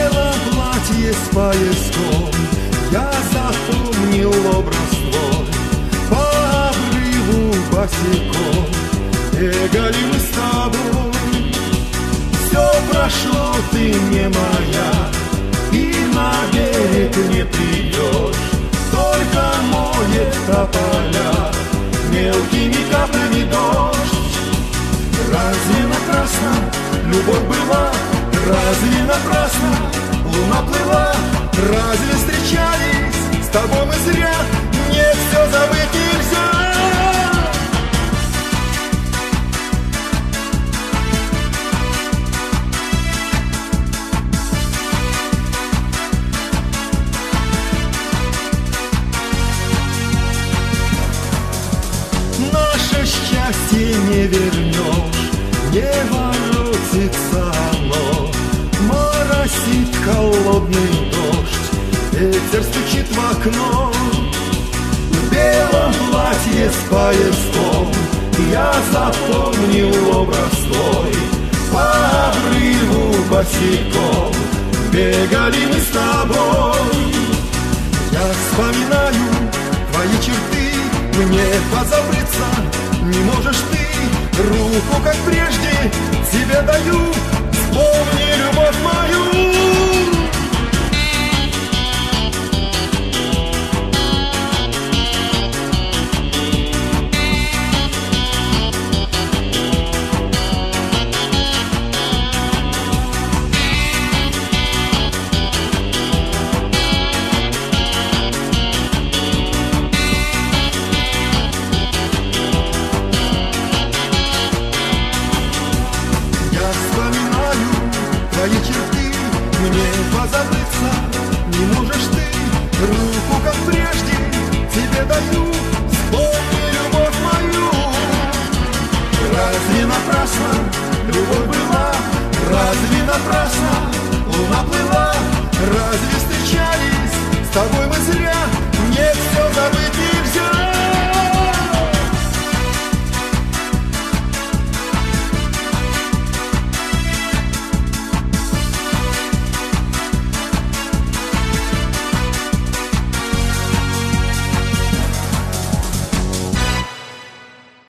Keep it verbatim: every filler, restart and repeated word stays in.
белом платье с пояском я запомнил образ твой. По обрыву босиком бегали мы с тобой. Все прошло, ты не моя, и на берег не придешь. Только моет тополя мелкими каплями дождь. Разве напрасно любовь была? Разве напрасно луна плыла? Разве встречались с тобой мы зря? Нет, все забыть нельзя. Наше счастье не вернешь, не воротится оно. Моросит холодный дождь, ветер стучит в окно. В белом платье с пояском я запомнил образ твой. По обрыву босиком бегали мы с тобой. Я вспоминаю твои черты, мне позабыться не можешь ты. Руку, как прежде, тебе даю, вспомни любовь мою. Твои черты, мне позабыться не можешь ты. Руку, как прежде, тебе даю, вспомни любовь мою. Разве напрасно